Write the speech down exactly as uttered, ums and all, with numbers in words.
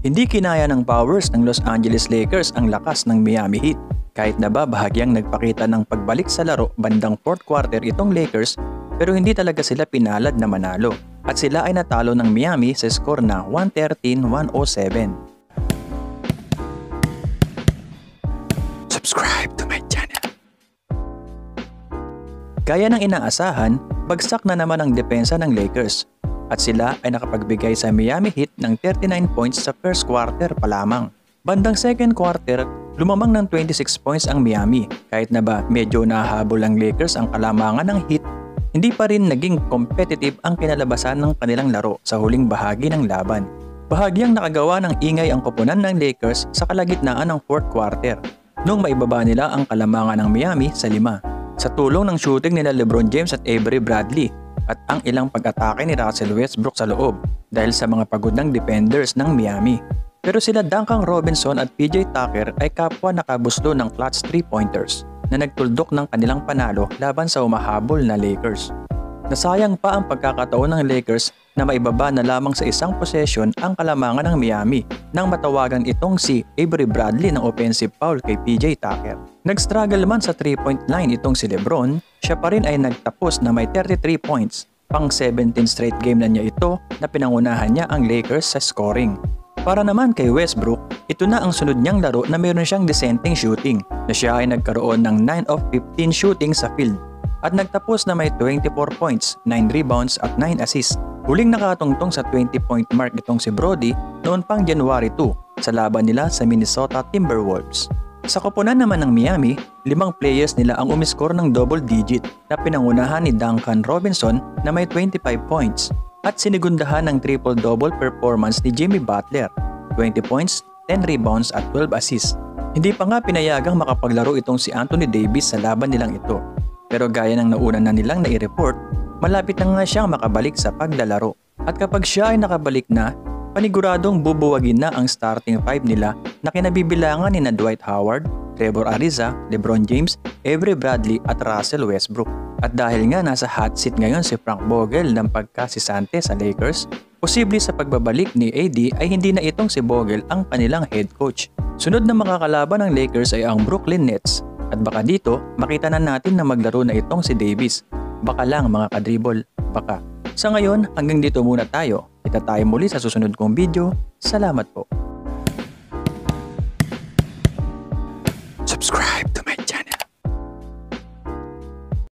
Hindi kinaya ng powers ng Los Angeles Lakers ang lakas ng Miami Heat. Kahit na ba bahagyang nagpakita ng pagbalik sa laro bandang fourth quarter itong Lakers, pero hindi talaga sila pinalad na manalo. At sila ay natalo ng Miami sa score na one thirteen to one oh seven. Subscribe to my channel. Gaya ng inaasahan, bagsak na naman ang depensa ng Lakers. At sila ay nakapagbigay sa Miami Heat ng thirty-nine points sa first quarter pa lamang. Bandang second quarter, lumamang ng twenty-six points ang Miami. Kahit na ba medyo nahabol ang Lakers ang kalamangan ng Heat, hindi pa rin naging competitive ang kinalabasan ng kanilang laro sa huling bahagi ng laban. Bahagyang nakagawa ng ingay ang koponan ng Lakers sa kalagitnaan ng fourth quarter, nung maibaba nila ang kalamangan ng Miami sa lima. Sa tulong ng shooting nila LeBron James at Avery Bradley, at ang ilang pag-atake ni Russell Westbrook sa loob dahil sa mga pagod ng defenders ng Miami. Pero sila Duncan Robinson at P J Tucker ay kapwa nakabuslo ng clutch three-pointers na nagtuldok ng kanilang panalo laban sa umahabol na Lakers. Nasayang pa ang pagkakataon ng Lakers na maibaba na lamang sa isang possession ang kalamangan ng Miami nang matawagan itong si Avery Bradley ng offensive foul kay P J Tucker. Nag-struggle man sa three-point line itong si LeBron, siya pa rin ay nagtapos na may thirty-three points. Pang seventeen straight game na niya ito na pinangunahan niya ang Lakers sa scoring. Para naman kay Westbrook, ito na ang sunod niyang laro na mayroon siyang dissenting shooting na siya ay nagkaroon ng nine of fifteen shooting sa field at nagtapos na may twenty-four points, nine rebounds at nine assists. Huling nakatungtong sa twenty-point mark itong si Brody noon pang January two sa laban nila sa Minnesota Timberwolves. Sa koponan naman ng Miami, limang players nila ang umiskor ng double digit na pinangunahan ni Duncan Robinson na may twenty-five points at sinigundahan ng triple-double performance ni Jimmy Butler, twenty points, ten rebounds at twelve assists. Hindi pa nga pinayagang makapaglaro itong si Anthony Davis sa laban nilang ito. Pero gaya ng nauna na nilang nai-report, malapit na nga siyang makabalik sa paglalaro. At kapag siya ay nakabalik na, paniguradong bubuwagin na ang starting five nila na kinabibilangan ni na Dwight Howard, Trevor Ariza, LeBron James, Avery Bradley at Russell Westbrook. At dahil nga nasa hot seat ngayon si Frank Vogel ng pagkasisante sa Lakers, posible sa pagbabalik ni A D ay hindi na itong si Vogel ang kanilang head coach. Sunod na makakalaban ng Lakers ay ang Brooklyn Nets. At baka dito, makita na natin na maglaro na itong si Davis. Baka lang mga kadribol, baka. Sa ngayon, hanggang dito muna tayo. Kita tayo muli sa susunod kong video. Salamat po.